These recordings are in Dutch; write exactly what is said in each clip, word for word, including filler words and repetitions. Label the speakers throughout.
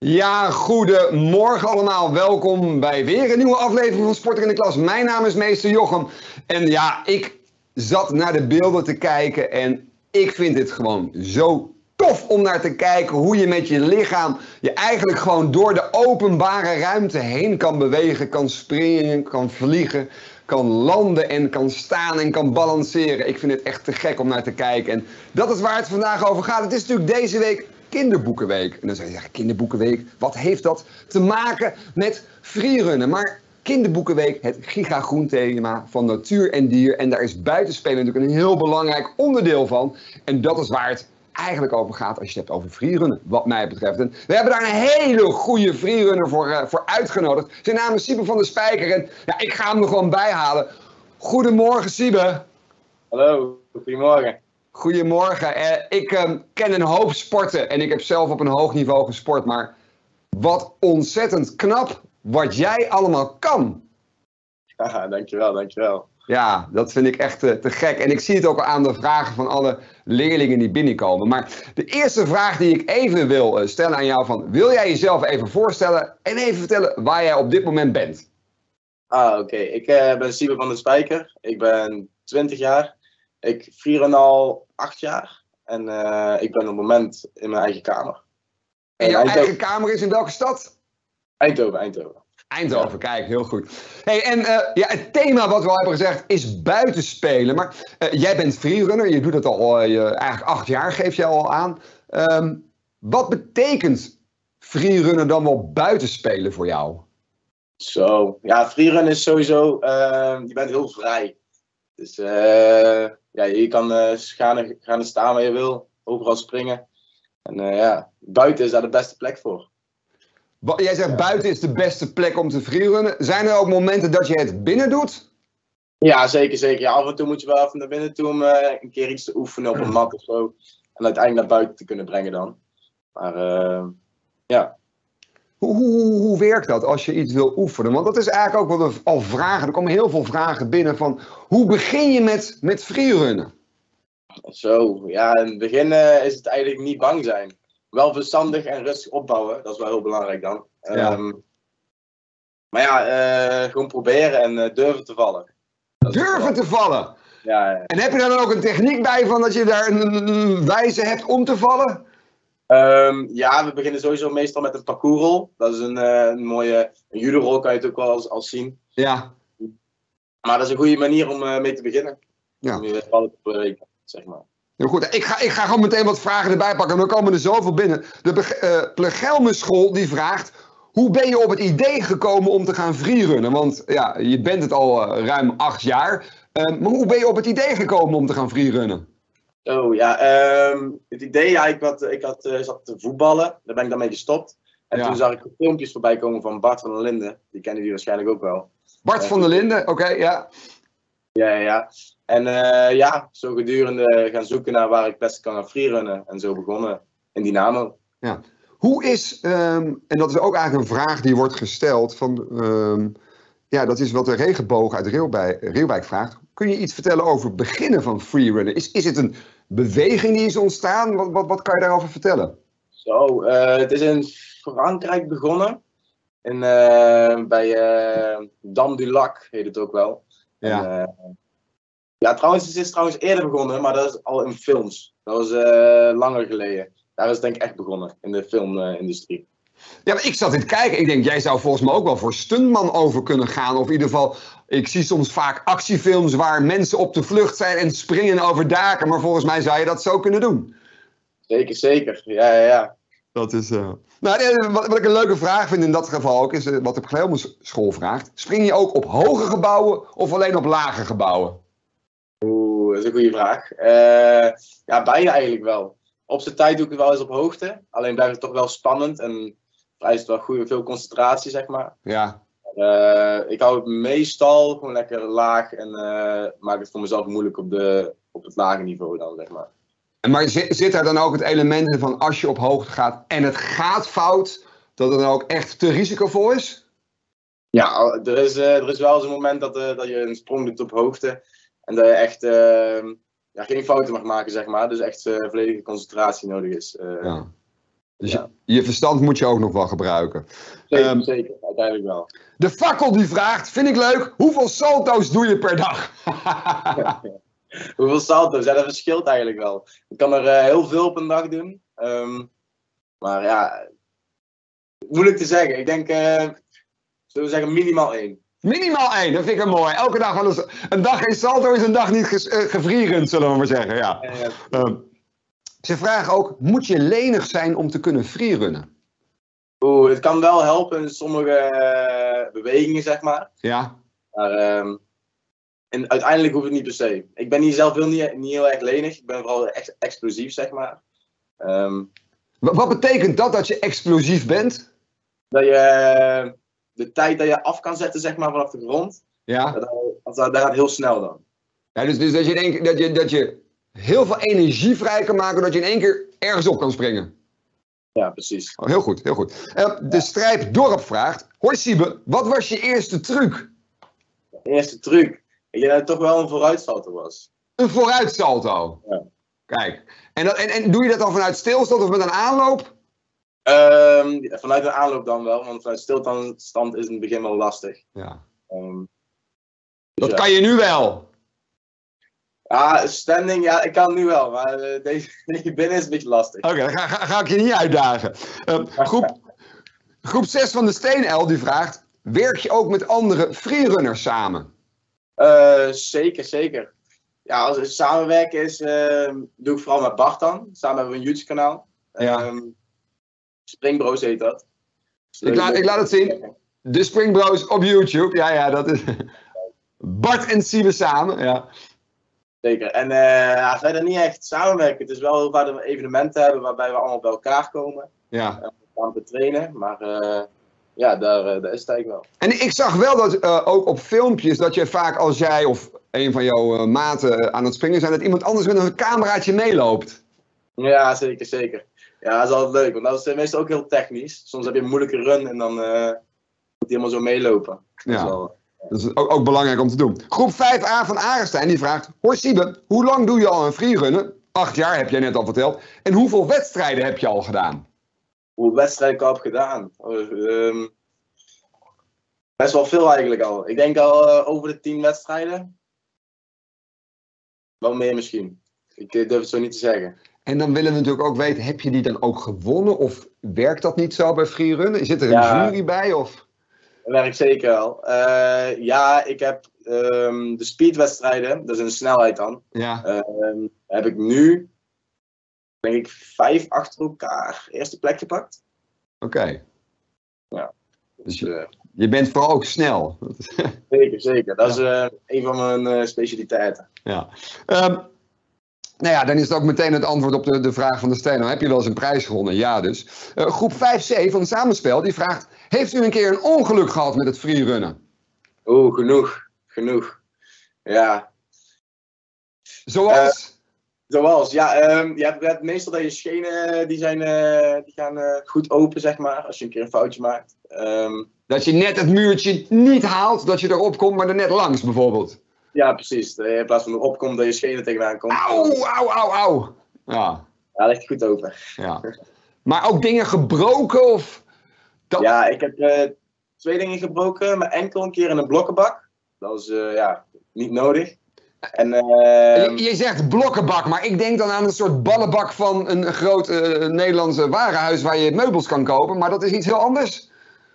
Speaker 1: Ja, goedemorgen allemaal. Welkom bij weer een nieuwe aflevering van Sporter in de Klas. Mijn naam is meester Jochem. En ja, ik zat naar de beelden te kijken en ik vind het gewoon zo tof om naar te kijken hoe je met je lichaam je eigenlijk gewoon door de openbare ruimte heen kan bewegen, kan springen, kan vliegen, kan landen en kan staan en kan balanceren. Ik vind het echt te gek om naar te kijken. En dat is waar het vandaag over gaat. Het is natuurlijk deze week Kinderboekenweek. En dan zou je zeggen, Kinderboekenweek, wat heeft dat te maken met freerunnen? Maar Kinderboekenweek, het gigagroen-thema van natuur en dier. En daar is buitenspelen natuurlijk een heel belangrijk onderdeel van. En dat is waar het eigenlijk over gaat als je het hebt over freerunnen, wat mij betreft. En we hebben daar een hele goede freerunner voor, uh, voor uitgenodigd. Zijn naam is Siebe van der Spijker en ja, ik ga hem er gewoon bij halen. Goedemorgen, Siebe.
Speaker 2: Hallo, goedemorgen.
Speaker 1: Goedemorgen. Uh, ik uh, ken een hoop sporten en ik heb zelf op een hoog niveau gesport, maar wat ontzettend knap wat jij allemaal kan.
Speaker 2: Haha, dankjewel, dankjewel.
Speaker 1: Ja, dat vind ik echt uh, te gek. En ik zie het ook al aan de vragen van alle leerlingen die binnenkomen. Maar de eerste vraag die ik even wil uh, stellen aan jou van... Wil jij jezelf even voorstellen en even vertellen waar jij op dit moment bent?
Speaker 2: Ah, oké. Okay. Ik uh, ben Siebe van der Spijker. Ik ben twintig jaar. Ik freerun al acht jaar. En uh, ik ben op het moment in mijn eigen kamer.
Speaker 1: En jouw Eindhoven. Eigen kamer is in welke stad?
Speaker 2: Eindhoven, Eindhoven.
Speaker 1: Eindhoven, ja. Kijk, heel goed. Hey, en uh, ja, het thema wat we al hebben gezegd is buitenspelen. Maar uh, jij bent freerunner, je doet het al uh, eigenlijk acht jaar, geef je al aan. Um, wat betekent freerunnen dan wel buitenspelen voor jou?
Speaker 2: Zo, ja, freerunnen is sowieso, uh, je bent heel vrij. Dus uh, ja, je kan uh, gaan, gaan en staan waar je wil, overal springen. En uh, ja, buiten is daar de beste plek voor.
Speaker 1: Jij zegt buiten is de beste plek om te freerunnen. Zijn er ook momenten dat je het binnen doet?
Speaker 2: Ja, zeker, zeker. Ja, af en toe moet je wel even naar binnen toe om uh, een keer iets te oefenen op een mat of zo. En uiteindelijk naar buiten te kunnen brengen dan. Maar uh, ja.
Speaker 1: Hoe, hoe, hoe werkt dat als je iets wil oefenen? Want dat is eigenlijk ook wel al vragen. Er komen heel veel vragen binnen van hoe begin je met, met freerunnen?
Speaker 2: Zo, ja, in het begin uh, is het eigenlijk niet bang zijn. Wel verstandig en rustig opbouwen, dat is wel heel belangrijk dan.
Speaker 1: Ja.
Speaker 2: Um, maar ja, uh, gewoon proberen en uh, durven te vallen.
Speaker 1: Durven te vallen?
Speaker 2: Ja, ja.
Speaker 1: En heb je daar dan ook een techniek bij van dat je daar een, een wijze hebt om te vallen?
Speaker 2: Um, ja, we beginnen sowieso meestal met een parcoursrol. Dat is een, uh, een mooie een judo-rol, kan je het ook wel als, als zien.
Speaker 1: Ja.
Speaker 2: Maar dat is een goede manier om uh, mee te beginnen.
Speaker 1: Ja.
Speaker 2: Om je vallen te breken, zeg maar.
Speaker 1: Heel goed, ik ga, ik ga gewoon meteen wat vragen erbij pakken. Dan komen er zoveel binnen. De uh, Plegelmenschool die vraagt... Hoe ben je op het idee gekomen om te gaan freerunnen? Want ja, je bent het al uh, ruim acht jaar. Uh, maar hoe ben je op het idee gekomen om te gaan freerunnen?
Speaker 2: Oh ja, um, het idee, ja, ik, had, ik had, uh, zat te voetballen. Daar ben ik dan mee gestopt. En ja. Toen zag ik filmpjes voorbij komen van Bart van der Linden. Die kennen jullie waarschijnlijk ook wel.
Speaker 1: Bart uh, van der Linden, oké, okay, ja.
Speaker 2: Ja, ja, ja. En uh, ja, zo gedurende gaan zoeken naar waar ik best kan gaan freerunnen. En zo begonnen in Dynamo.
Speaker 1: Ja. Hoe is, um, en dat is ook eigenlijk een vraag die wordt gesteld, van, um, ja, dat is wat de regenboog uit Reeuwijk, Reeuwijk vraagt. Kun je iets vertellen over het beginnen van freerunnen? Is, is het een beweging die is ontstaan? Wat, wat, wat kan je daarover vertellen?
Speaker 2: Zo, uh, het is in Frankrijk begonnen. In, uh, bij uh, Dame du Lac heet het ook wel.
Speaker 1: Ja.
Speaker 2: En, uh, ja, trouwens, het is trouwens eerder begonnen, maar dat is al in films. Dat was uh, langer geleden. Daar is het denk ik echt begonnen, in de filmindustrie. Uh,
Speaker 1: ja, maar ik zat in het kijken. Ik denk, jij zou volgens mij ook wel voor stuntman over kunnen gaan. Of in ieder geval, ik zie soms vaak actiefilms waar mensen op de vlucht zijn en springen over daken. Maar volgens mij zou je dat zo kunnen doen.
Speaker 2: Zeker, zeker. Ja, ja, ja.
Speaker 1: Dat is... Uh... Nou, wat, wat ik een leuke vraag vind in dat geval ook, is uh, wat de Plegelmenschool vraagt. Spring je ook op hoge gebouwen of alleen op lage gebouwen?
Speaker 2: Oeh, dat is een goede vraag. Uh, ja, beide eigenlijk wel. Op zijn tijd doe ik het wel eens op hoogte. Alleen blijft het toch wel spannend en vereist wel goede, veel concentratie, zeg maar.
Speaker 1: Ja.
Speaker 2: Uh, ik hou het meestal gewoon lekker laag en uh, maak het voor mezelf moeilijk op, de, op het lage niveau dan, zeg maar.
Speaker 1: Maar zit, zit daar dan ook het element in van als je op hoogte gaat en het gaat fout, dat het dan ook echt te risicovol is?
Speaker 2: Ja, er is, uh, er is wel eens een moment dat, uh, dat je een sprong doet op hoogte en dat je echt... Uh, Ja, geen fouten mag maken, zeg maar. Dus echt uh, volledige concentratie nodig is. Uh,
Speaker 1: ja. Dus
Speaker 2: Ja.
Speaker 1: je, je verstand moet je ook nog wel gebruiken.
Speaker 2: Zeker,
Speaker 1: Ehm,
Speaker 2: zeker. Uiteindelijk wel.
Speaker 1: De fakkel die vraagt, vind ik leuk, hoeveel salto's doe je per dag?
Speaker 2: Hoeveel salto's? Ja, dat verschilt eigenlijk wel. Ik kan er uh, heel veel op een dag doen. Um, maar ja, moeilijk te zeggen. Ik denk, uh, zullen we zeggen, minimaal één.
Speaker 1: Minimaal één, dat vind ik een mooi. Elke dag wel eens. Een dag geen salto is een dag niet ges, uh, gevrierend, zullen we maar zeggen. Ja.
Speaker 2: Ja, ja.
Speaker 1: Um, ze vragen ook, moet je lenig zijn om te kunnen freerunnen?
Speaker 2: Oeh, het kan wel helpen in sommige uh, bewegingen, zeg maar.
Speaker 1: Ja.
Speaker 2: Maar um, en uiteindelijk hoeft het niet per se. Ik ben hier zelf heel, niet, niet heel erg lenig. Ik ben vooral ex explosief, zeg maar. Um,
Speaker 1: wat, wat betekent dat, dat je explosief bent?
Speaker 2: Dat je uh, de tijd dat je af kan zetten, zeg maar, vanaf de grond.
Speaker 1: Ja.
Speaker 2: Dat, dat, dat gaat heel snel dan.
Speaker 1: Ja, dus, dus dat, je in één, dat, je, dat je heel veel energie vrij kan maken, dat je in één keer ergens op kan springen.
Speaker 2: Ja, precies.
Speaker 1: Oh, heel goed, heel goed. Uh, de Strijp Dorp vraagt, hoi Siebe, wat was je eerste truc?
Speaker 2: De eerste truc? Ik denk dat het toch wel een vooruitsalto was.
Speaker 1: Een vooruitsalto?
Speaker 2: Ja.
Speaker 1: Kijk, en, dat, en, en doe je dat dan vanuit stilstand of met een aanloop?
Speaker 2: Um, vanuit een aanloop dan wel, want vanuit stilstand is in het begin wel lastig.
Speaker 1: Ja.
Speaker 2: Um,
Speaker 1: dat
Speaker 2: dus
Speaker 1: kan
Speaker 2: ja.
Speaker 1: je nu wel.
Speaker 2: Ja, standing, ja, ik kan nu wel, maar uh, deze, deze binnen is een beetje lastig.
Speaker 1: Oké, okay, dan ga, ga, ga ik je niet uitdagen. Uh, groep, groep zes van de Steenuil die vraagt, werk je ook met andere freerunners samen?
Speaker 2: Uh, zeker, zeker. Ja, als het samenwerken is, uh, doe ik vooral met Bart dan. Samen hebben we een YouTube kanaal.
Speaker 1: Ja.
Speaker 2: Um, Springbro's heet dat.
Speaker 1: Ik laat, ik laat het zien. De Springbro's op YouTube. Ja, ja, dat is... Bart en Siebe samen, ja.
Speaker 2: Zeker. En uh, ja, verder niet echt samenwerken. Het is wel heel vaak dat we evenementen hebben waarbij we allemaal bij elkaar komen.
Speaker 1: Ja.
Speaker 2: Uh, om te trainen. Maar uh, ja, daar, uh, daar is het eigenlijk wel.
Speaker 1: En ik zag wel dat uh, ook op filmpjes dat je vaak als jij of een van jouw uh, maten uh, aan het springen zijn, dat iemand anders met een cameraatje meeloopt.
Speaker 2: Ja, zeker, zeker. Ja, dat is altijd leuk. Want dat is meestal ook heel technisch. Soms heb je een moeilijke run en dan uh, moet hij helemaal zo meelopen.
Speaker 1: Ja.
Speaker 2: Dat is wel,
Speaker 1: Dat is ook, ook belangrijk om te doen. Groep vijf A van Arenstein die vraagt, hoi Siebe, hoe lang doe je al een freerunnen? Acht jaar heb jij net al verteld. En hoeveel wedstrijden heb je al gedaan?
Speaker 2: Hoeveel wedstrijden ik al heb gedaan? Oh, um, best wel veel eigenlijk al. Ik denk al uh, over de tien wedstrijden. Wel meer misschien. Ik uh, durf het zo niet te zeggen.
Speaker 1: En dan willen we natuurlijk ook weten, heb je die dan ook gewonnen? Of werkt dat niet zo bij freerunnen? Zit er een
Speaker 2: Ja.
Speaker 1: jury bij? Of...
Speaker 2: Dat werkt zeker wel. Uh, ja, ik heb um, de speedwedstrijden, dat is een snelheid dan.
Speaker 1: Ja.
Speaker 2: Um, heb ik nu, denk ik, vijf achter elkaar eerste plek gepakt.
Speaker 1: Oké. Okay.
Speaker 2: Ja.
Speaker 1: Dus je, je bent vooral ook snel.
Speaker 2: Zeker, zeker. Dat is uh, een van mijn uh, specialiteiten.
Speaker 1: Ja. Um, nou ja, dan is het ook meteen het antwoord op de, de vraag van de Steno. Heb je wel eens een prijs gewonnen? Ja dus. Uh, groep vijf C van het Samenspel die vraagt, heeft u een keer een ongeluk gehad met het freerunnen?
Speaker 2: Oeh, genoeg. Genoeg. Ja.
Speaker 1: Zoals? Uh,
Speaker 2: zoals, ja. Um, je, hebt, je hebt meestal dat je schenen, die, zijn, uh, die gaan uh, goed open, zeg maar. Als je een keer een foutje maakt. Um,
Speaker 1: dat je net het muurtje niet haalt, dat je erop komt, maar er net langs bijvoorbeeld.
Speaker 2: Ja, precies. In plaats van erop komt, dat je schenen tegenaan komt.
Speaker 1: Auw, auw, auw, auw. Ja.
Speaker 2: Ja, ligt goed open.
Speaker 1: Ja. Maar ook dingen gebroken of...
Speaker 2: Dat... Ja, ik heb uh, twee dingen gebroken. Mijn enkel een keer in een blokkenbak. Dat was uh, ja, niet nodig. En, uh,
Speaker 1: je, je zegt blokkenbak, maar ik denk dan aan een soort ballenbak van een groot uh, Nederlandse warenhuis waar je meubels kan kopen. Maar dat is iets heel anders.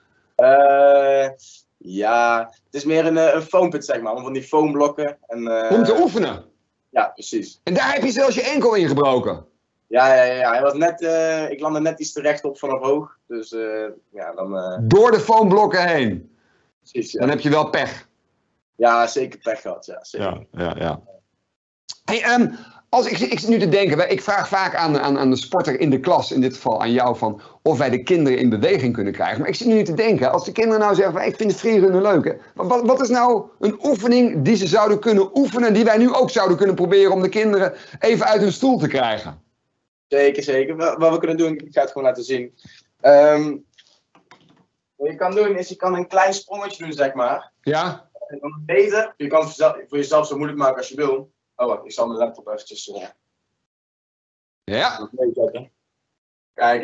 Speaker 2: Uh, ja, het is meer een, een foampit, zeg maar. Om van die foamblokken. En, uh,
Speaker 1: om te oefenen?
Speaker 2: Ja, precies.
Speaker 1: En daar heb je zelfs je enkel in gebroken?
Speaker 2: Ja, ja, ja. Hij was net, uh, ik landde net iets te recht op vanaf hoog. Dus uh, ja, dan... Uh...
Speaker 1: Door de foamblokken heen?
Speaker 2: Precies, ja.
Speaker 1: Dan heb je wel pech.
Speaker 2: Ja, zeker pech gehad. Ja, zeker.
Speaker 1: Ja, ja, ja. Hey, um, als ik, ik zit nu te denken, ik vraag vaak aan, aan, aan de sporter in de klas, in dit geval aan jou, van of wij de kinderen in beweging kunnen krijgen. Maar ik zit nu te denken, als de kinderen nou zeggen, ik vind het freerunnen leuk, hè? Wat, wat is nou een oefening die ze zouden kunnen oefenen, die wij nu ook zouden kunnen proberen om de kinderen even uit hun stoel te krijgen?
Speaker 2: Zeker, zeker. Wat we kunnen doen, ik ga het gewoon laten zien. Um, wat je kan doen, is je kan een klein sprongetje doen, zeg maar.
Speaker 1: Ja.
Speaker 2: En dan beter, je kan het voor jezelf zo moeilijk maken als je wil. Oh, wacht, ik zal mijn laptop eventjes... Uh,
Speaker 1: ja.
Speaker 2: Kijk eens.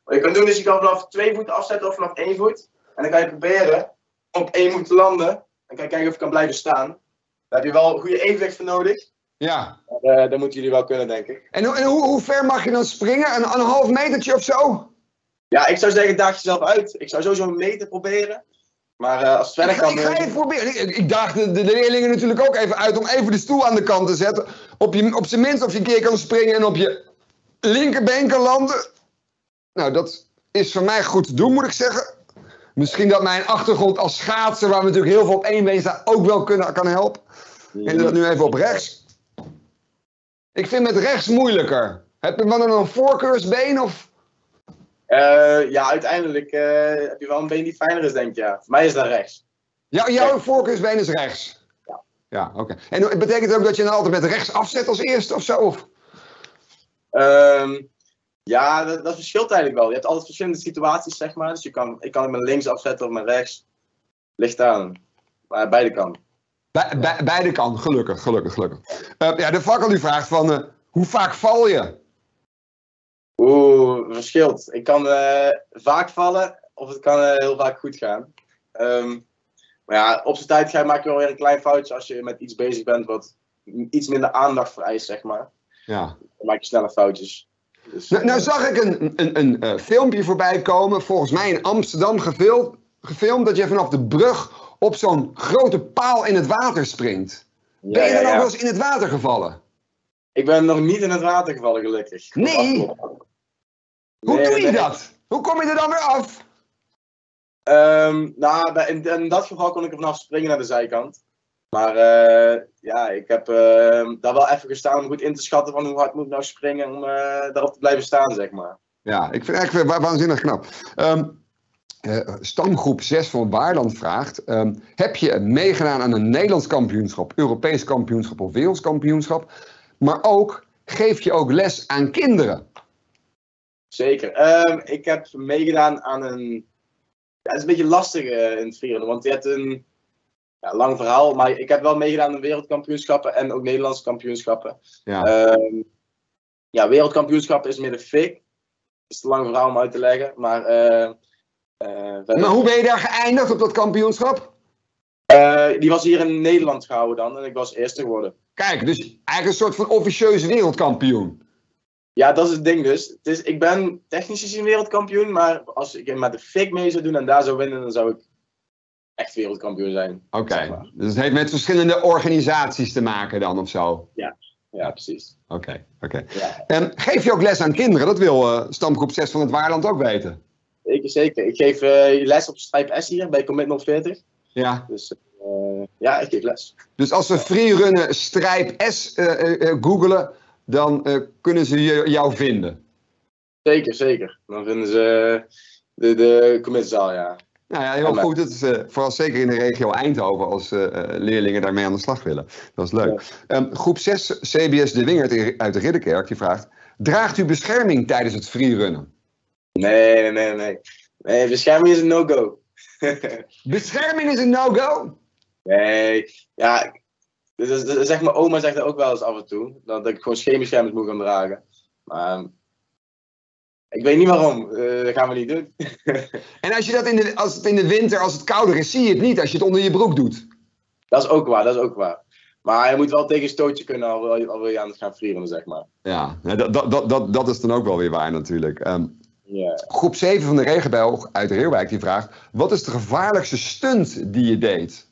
Speaker 2: Wat je kan doen is, je kan vanaf twee voet afzetten of vanaf één voet. En dan kan je proberen om op één voet te landen. Dan kan je kijken of je kan blijven staan. Daar heb je wel goede evenwicht voor nodig.
Speaker 1: Ja.
Speaker 2: Uh, dat moeten jullie wel kunnen, denk ik.
Speaker 1: En, en hoe, hoe ver mag je dan springen? Een, een half metertje of zo?
Speaker 2: Ja, ik zou zeggen, daag jezelf uit. Ik zou sowieso een meter proberen. Maar uh, als het verder
Speaker 1: ik ga,
Speaker 2: kan...
Speaker 1: Ik ga even proberen. Ik, ik daag de, de leerlingen natuurlijk ook even uit om even de stoel aan de kant te zetten. Op, je, op zijn minst of je een keer kan springen en op je linkerbeen kan landen. Nou, dat is voor mij goed te doen, moet ik zeggen. Misschien dat mijn achtergrond als schaatser, waar we natuurlijk heel veel op één been staan, ook wel kunnen, kan helpen. En dat nu even op rechts. Ik vind met rechts moeilijker. Heb je dan een voorkeursbeen of...
Speaker 2: Uh, ja, uiteindelijk uh, heb je wel een been die fijner is, denk ik, ja. Voor mij is dat rechts.
Speaker 1: Ja, jouw voorkeursbeen is rechts?
Speaker 2: Ja.
Speaker 1: Ja, oké. Okay. En het betekent ook dat je dan altijd met rechts afzet als eerste of zo? Of?
Speaker 2: Um, ja, dat, dat verschilt eigenlijk wel. Je hebt altijd verschillende situaties, zeg maar. Dus je kan, ik kan het met links afzetten of met rechts. Ligt aan. Maar beide kan.
Speaker 1: Be be beide kan, gelukkig, gelukkig, gelukkig. Uh, ja, de fakkel die vraagt van, uh, hoe vaak val je?
Speaker 2: Oeh, verschilt. Ik kan uh, vaak vallen, of het kan uh, heel vaak goed gaan. Um, maar ja, op zijn tijd ga je, maak je wel weer een klein foutje als je met iets bezig bent wat iets minder aandacht vereist, zeg maar.
Speaker 1: Ja.
Speaker 2: Dan maak je sneller foutjes. Dus,
Speaker 1: nou, nou zag ik een, een, een uh, filmpje voorbij komen, volgens mij in Amsterdam gefilmd, gefilmd dat je vanaf de brug op zo'n grote paal in het water springt. Ja, ben je dan ja, ja. ook wel eens in het water gevallen?
Speaker 2: Ik ben nog niet in het water gevallen, gelukkig.
Speaker 1: Nee? Hoe nee, doe je nee. dat? Hoe kom je er dan weer af?
Speaker 2: Um, nou, in, in dat geval kon ik er vanaf springen naar de zijkant. Maar uh, ja, ik heb uh, daar wel even gestaan om goed in te schatten van hoe hard moet ik nou springen om uh, daarop te blijven staan, zeg maar.
Speaker 1: Ja, ik vind het echt wa waanzinnig knap. Um, uh, stamgroep zes van Waarland vraagt, um, heb je meegedaan aan een Nederlands kampioenschap, Europees kampioenschap of wereldkampioenschap? Maar ook, geef je ook les aan kinderen?
Speaker 2: Zeker. Um, ik heb meegedaan aan een... Ja, het is een beetje lastig uh, in het vieren, want je hebt een ja, lang verhaal. Maar ik heb wel meegedaan aan wereldkampioenschappen en ook Nederlandse kampioenschappen.
Speaker 1: Ja,
Speaker 2: um, ja wereldkampioenschappen is meer de fik. Het is een lang verhaal om uit te leggen, maar... Uh, uh,
Speaker 1: maar hoe ben je daar geëindigd op dat kampioenschap?
Speaker 2: Uh, die was hier in Nederland gehouden dan en ik was eerste geworden.
Speaker 1: Kijk, dus eigenlijk een soort van officieuze wereldkampioen.
Speaker 2: Ja, dat is het ding dus. Het is, ik ben technisch gezien wereldkampioen, maar als ik met de fik mee zou doen en daar zou winnen, dan zou ik echt wereldkampioen zijn.
Speaker 1: Oké, okay. Zeg maar. Dus het heeft met verschillende organisaties te maken dan of zo?
Speaker 2: Ja, ja precies.
Speaker 1: Oké, okay, oké. Okay. Ja. En geef je ook les aan kinderen? Dat wil uh, stamgroep zes van het Waarland ook weten.
Speaker 2: Zeker, zeker. Ik geef uh, les op Strijp S hier bij Commit nul veertig.
Speaker 1: Ja.
Speaker 2: Dus uh, ja, ik geef les.
Speaker 1: Dus als ze freerunnen Strijp S uh, uh, uh, googelen, dan uh, kunnen ze jou vinden?
Speaker 2: Zeker, zeker. Dan vinden ze de, de commitzaal, ja.
Speaker 1: Nou ja, heel goed. Het is, uh, vooral zeker in de regio Eindhoven als uh, leerlingen daarmee aan de slag willen. Dat is leuk. Ja. Um, groep zes, C B S De Wingert uit de Ridderkerk, die vraagt... Draagt u bescherming tijdens het freerunnen?
Speaker 2: Nee, nee, nee, nee. Nee, bescherming is een no-go.
Speaker 1: Bescherming is een no-go?
Speaker 2: Nee, ja... Dus, dus, dus, zeg maar, oma zegt dat ook wel eens af en toe. Dat ik gewoon scheenbeschermers moet gaan dragen. Maar... Um, ik weet niet waarom. Uh, dat gaan we niet doen.
Speaker 1: En als, je dat in de, als het in de winter, als het kouder is, zie je het niet als je het onder je broek doet?
Speaker 2: Dat is ook waar, dat is ook waar. Maar je moet wel tegen een stootje kunnen al, al wil je aan het gaan frieren, zeg maar.
Speaker 1: Ja, dat, dat, dat, dat is dan ook wel weer waar natuurlijk. Um,
Speaker 2: yeah.
Speaker 1: Groep zeven van de Regenbel uit Reeuwijk die vraagt... Wat is de gevaarlijkste stunt die je deed?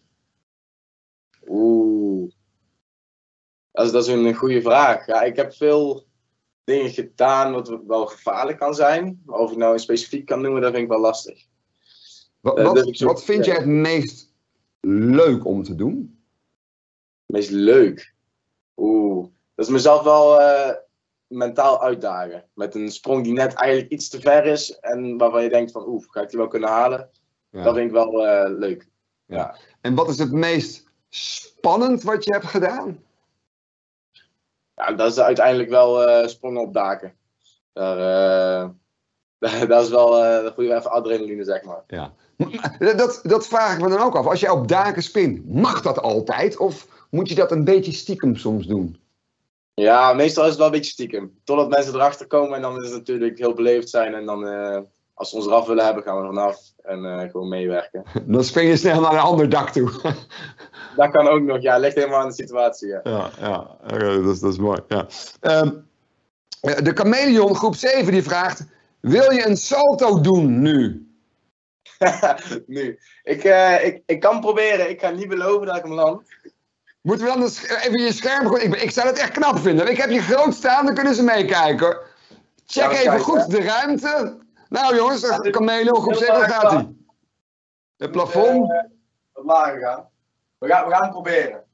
Speaker 2: Oeh. Dat is, dat is een goede vraag. Ja, ik heb veel... dingen gedaan wat wel gevaarlijk kan zijn. Maar of ik nou een specifiek kan noemen, dat vind ik wel lastig.
Speaker 1: Wat, uh, wat, zo, wat vind ja. jij het meest leuk om te doen?
Speaker 2: Het meest leuk? Oeh, dat is mezelf wel uh, mentaal uitdagen. Met een sprong die net eigenlijk iets te ver is en waarvan je denkt van oeh, ga ik die wel kunnen halen? Ja. Dat vind ik wel uh, leuk.
Speaker 1: Ja. Ja. En wat is het meest spannend wat je hebt gedaan?
Speaker 2: Ja, dat is uiteindelijk wel uh, sprongen op daken. Daar, uh, dat is wel, uh, dat voel je even adrenaline, zeg maar.
Speaker 1: Ja. Dat, dat vraag ik me dan ook af. Als jij op daken spint, mag dat altijd? Of moet je dat een beetje stiekem soms doen?
Speaker 2: Ja, meestal is het wel een beetje stiekem. Totdat mensen erachter komen en dan is het natuurlijk heel beleefd zijn. En dan, uh, als ze ons eraf willen hebben, gaan we er vanaf en uh, gewoon meewerken.
Speaker 1: Dan spring je snel naar een ander dak toe.
Speaker 2: Dat kan ook nog, ja. Ligt helemaal aan de situatie, ja.
Speaker 1: Ja, ja dat, is, dat is mooi. Ja. Um, de Chameleon groep zeven die vraagt, wil je een salto doen nu?
Speaker 2: nu. Ik, uh, ik, ik kan proberen, ik ga niet beloven dat ik hem land.
Speaker 1: Moeten we dan even je scherm... Ik, ik zou het echt knap vinden. Ik heb je groot staan, dan kunnen ze meekijken hoor. Check ja, even kijken, goed hè? De ruimte. Nou jongens, de ja, Chameleon groep zeven, gaat hij? Het plafond.
Speaker 2: Uh, wat lager gaan. We gaan, we gaan het proberen.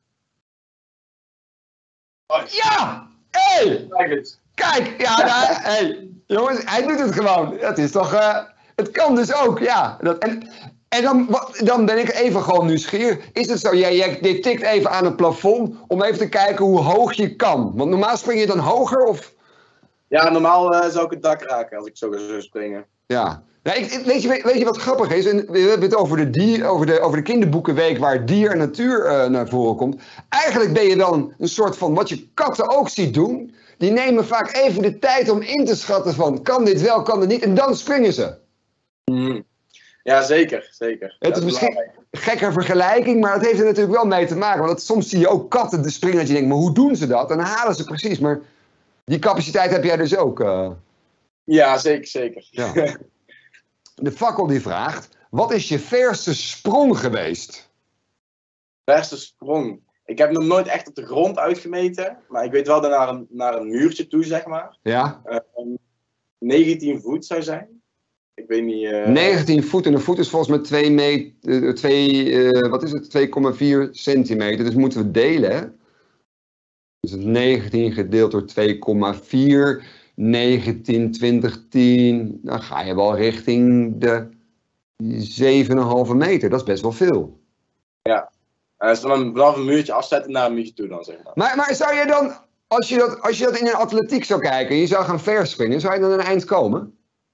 Speaker 1: Oh. Ja! Hé! Hey. Kijk, ja, nou, hey. Jongens, hij doet het gewoon. Dat is toch... Uh, het kan dus ook, ja. Dat, en en dan, dan ben ik even gewoon nieuwsgierig. Is het zo, jij, jij tikt even aan het plafond om even te kijken hoe hoog je kan? Want normaal spring je dan hoger of...
Speaker 2: Ja, normaal uh, zou ik het dak raken als ik zo zou springen.
Speaker 1: Ja. Ja, ik, weet, je, weet je wat grappig is? En we hebben het over de, dier, over de, over de kinderboekenweek waar dier en natuur uh, naar voren komt. Eigenlijk ben je wel een, een soort van, wat je katten ook ziet doen. Die nemen vaak even de tijd om in te schatten van, kan dit wel, kan dit niet? En dan springen ze.
Speaker 2: Mm. Ja, zeker, zeker.
Speaker 1: Het is misschien een gekke vergelijking, maar het heeft er natuurlijk wel mee te maken. Want soms zie je ook katten springen dat je denkt, maar hoe doen ze dat? En dan halen ze precies, maar die capaciteit heb jij dus ook. Uh...
Speaker 2: Ja, zeker, zeker.
Speaker 1: Ja. De fakkel die vraagt, wat is je verste sprong geweest?
Speaker 2: Verste sprong? Ik heb nog nooit echt op de grond uitgemeten, maar ik weet wel dat naar een, naar een muurtje toe, zeg maar.
Speaker 1: Ja?
Speaker 2: Uh, negentien voet zou zijn. Ik weet niet... Uh...
Speaker 1: negentien voet en een voet is volgens mij twee meter, twee, uh, wat is het, twee komma vier centimeter. Dus moeten we delen, hè? Dus het negentien gedeeld door twee komma vier, negentien, twintig, tien. Dan ga je wel richting de zeven komma vijf meter. Dat is best wel veel.
Speaker 2: Ja, en als we dan vanaf een muurtje afzetten naar een muurtje toe dan, zeg maar.
Speaker 1: Maar, maar zou je dan, als je, dat, als je dat in een atletiek zou kijken en je zou gaan verspringen, zou je dan aan een eind komen?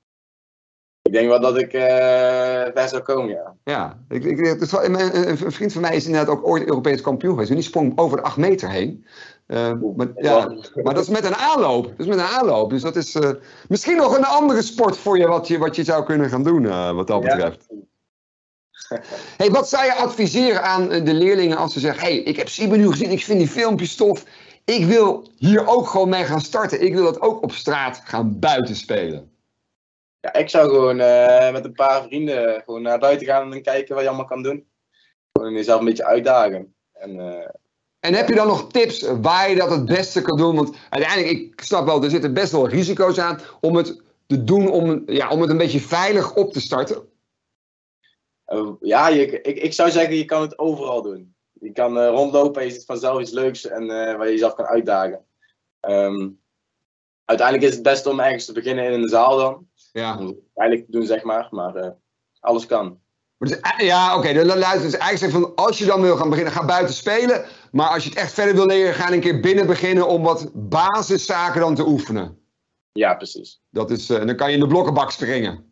Speaker 2: Ik denk wel dat ik uh, ver zou komen, ja.
Speaker 1: Ja, ik, ik, het is wel, een, een vriend van mij is inderdaad ook ooit Europees kampioen geweest. En die sprong over de acht meter heen. Uh, maar, ja, maar dat is met een aanloop. Dat is met een aanloop. Dus dat is uh, misschien nog een andere sport voor je wat je, wat je zou kunnen gaan doen, uh, wat dat betreft. Ja. Hey, wat zou je adviseren aan de leerlingen als ze zeggen, hey, ik heb Siebe nu gezien, ik vind die filmpjes tof. Ik wil hier ook gewoon mee gaan starten. Ik wil dat ook op straat gaan buiten spelen.
Speaker 2: Ja, ik zou gewoon uh, met een paar vrienden gewoon naar buiten gaan en kijken wat je allemaal kan doen. Gewoon jezelf een beetje uitdagen. En, uh,
Speaker 1: en heb je dan nog tips waar je dat het beste kan doen? Want uiteindelijk, ik snap wel, er zitten best wel risico's aan om het te doen, om, ja, om het een beetje veilig op te starten.
Speaker 2: Uh, ja, je, ik, ik zou zeggen, je kan het overal doen. Je kan uh, rondlopen en je ziet vanzelf iets leuks en uh, waar je jezelf kan uitdagen. Um, uiteindelijk is het best om ergens te beginnen in een zaal dan.
Speaker 1: Ja.
Speaker 2: Om het veilig te doen, zeg maar. Maar uh, alles kan.
Speaker 1: Dus, ja, oké. Okay, dan luister dus eigenlijk zeggen van, als je dan wil gaan beginnen, ga buiten spelen. Maar als je het echt verder wil leren, ga een keer binnen beginnen om wat basiszaken dan te oefenen.
Speaker 2: Ja, precies.
Speaker 1: Dat is, uh, dan kan je in de blokkenbak springen.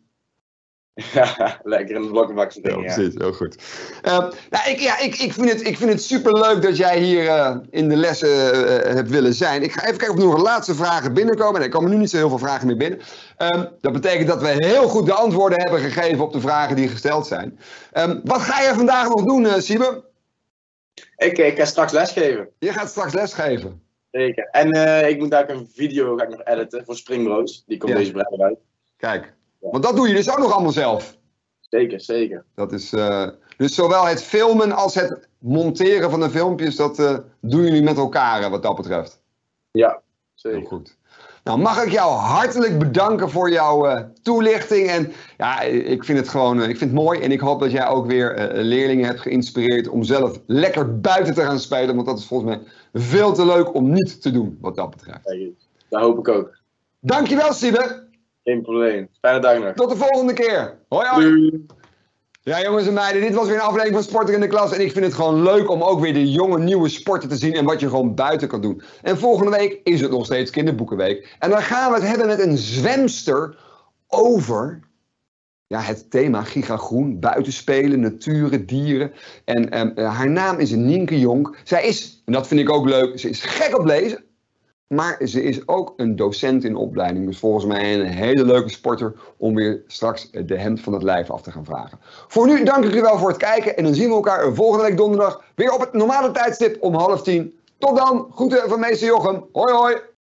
Speaker 2: Ja, lekker in de blokkenbak springen, ja.
Speaker 1: Precies, heel goed. Uh, nou, ik, ja, ik, ik, vind het, ik vind het superleuk dat jij hier uh, in de lessen uh, hebt willen zijn. Ik ga even kijken of er nog laatste vragen binnenkomen. En er komen nu niet zo heel veel vragen meer binnen. Um, dat betekent dat we heel goed de antwoorden hebben gegeven op de vragen die gesteld zijn. Um, wat ga je vandaag nog doen, uh, Siebe?
Speaker 2: Ik, ik ga straks lesgeven.
Speaker 1: Je gaat straks lesgeven?
Speaker 2: Zeker. En uh, ik moet daar een video ga ik nog editen voor Springbro's. Die komt ja. deze vrijdag uit.
Speaker 1: Kijk. Want dat doe je dus ook nog allemaal zelf.
Speaker 2: Zeker, zeker.
Speaker 1: Dat is, uh, dus zowel het filmen als het monteren van de filmpjes, dat uh, doen jullie met elkaar wat dat betreft.
Speaker 2: Ja, zeker.
Speaker 1: Heel goed. Nou, mag ik jou hartelijk bedanken voor jouw uh, toelichting. En ja, ik vind het gewoon uh, ik vind het mooi. En ik hoop dat jij ook weer uh, leerlingen hebt geïnspireerd om zelf lekker buiten te gaan spelen. Want dat is volgens mij veel te leuk om niet te doen, wat dat betreft.
Speaker 2: Dat hoop ik ook.
Speaker 1: Dankjewel, Siebe.
Speaker 2: Geen probleem. Fijne dag nog.
Speaker 1: Tot de volgende keer. Hoi, hoi.
Speaker 2: Doei.
Speaker 1: Ja, jongens en meiden, dit was weer een aflevering van Sporter in de Klas. En ik vind het gewoon leuk om ook weer de jonge, nieuwe sporten te zien en wat je gewoon buiten kan doen. En volgende week is het nog steeds Kinderboekenweek. En dan gaan we het hebben met een zwemster over ja, het thema gigagroen, buitenspelen, natuur, dieren. En um, haar naam is Nienke Jonk. Zij is, en dat vind ik ook leuk, ze is gek op lezen. Maar ze is ook een docent in opleiding. Dus volgens mij een hele leuke sporter om weer straks de hemd van het lijf af te gaan vragen. Voor nu dank ik u wel voor het kijken. En dan zien we elkaar volgende week donderdag weer op het normale tijdstip om half tien. Tot dan, groeten van meester Jochem. Hoi hoi.